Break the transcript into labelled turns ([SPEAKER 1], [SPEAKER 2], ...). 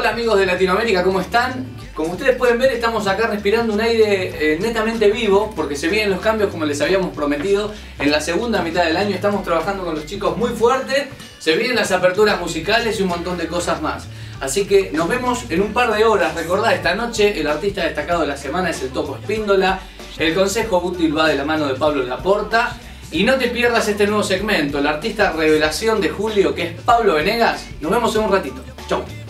[SPEAKER 1] Hola amigos de Latinoamérica, ¿cómo están? Como ustedes pueden ver, estamos acá respirando un aire netamente vivo, porque se vienen los cambios como les habíamos prometido. En la segunda mitad del año estamos trabajando con los chicos muy fuerte, se vienen las aperturas musicales y un montón de cosas más. Así que nos vemos en un par de horas. Recordá, esta noche el artista destacado de la semana es el Topo Espíndola, el consejo útil va de la mano de Pablo Laporta. Y no te pierdas este nuevo segmento, el artista revelación de julio, que es Pablo Venegas. Nos vemos en un ratito. Chau.